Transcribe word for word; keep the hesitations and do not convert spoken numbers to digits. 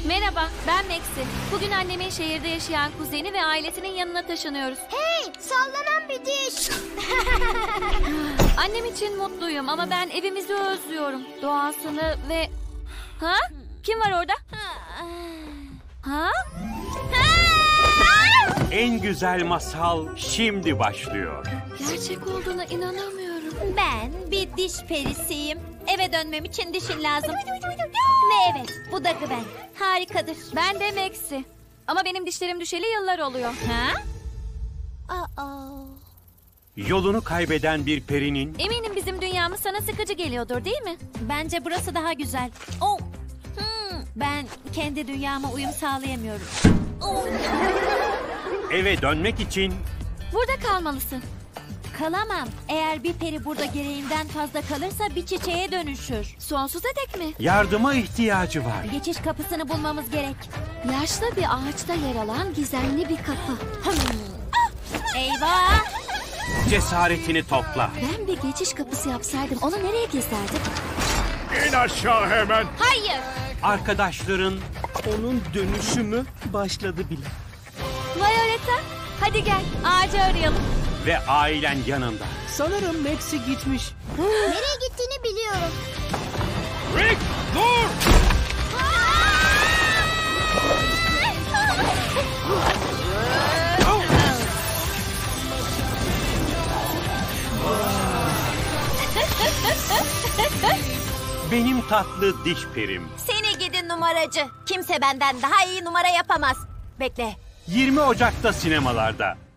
Merhaba, ben Maxi. Bugün annemin şehirde yaşayan kuzeni ve ailesinin yanına taşınıyoruz. Hey, sallanan bir diş. Annem için mutluyum ama ben evimizi özlüyorum. Doğasını ve... Ha? Kim var orada? Ha? En güzel masal şimdi başlıyor. Gerçek olduğuna inanamıyorum. Ben bir diş perisiyim. Eve dönmem için dişin lazım. Ve evet, bu da Gwen. Harikadır. Ben de Maxi. Ama benim dişlerim düşeli yıllar oluyor. Ha? Aa. Yolunu kaybeden bir perinin Eminim bizim dünyamız sana sıkıcı geliyordur, değil mi? Bence burası daha güzel. Oh. Hmm. Ben kendi dünyama uyum sağlayamıyorum. Oh. eve dönmek için Burada kalmalısın. Kalamam. Eğer bir peri burada gereğinden fazla kalırsa bir çiçeğe dönüşür. Sonsuza dek mi? yardıma ihtiyacı var. Geçiş kapısını bulmamız gerek. Yaşlı bir ağaçta yer alan gizemli bir kapı. Eyvah! Cesaretini topla. Ben bir geçiş kapısı yapsaydım onu nereye gizlerdim? İn aşağı hemen. Hayır! Arkadaşların Onun dönüşümü başladı bile. Violetta, hadi gel ağacı arayalım. ve ailen yanında. Sanırım Maxi gitmiş. Nereye gittiğini biliyorum. Rick, dur! Benim tatlı diş perim. Seni gidi numaracı. Kimse benden daha iyi numara yapamaz. Bekle. yirmi Ocak'ta sinemalarda.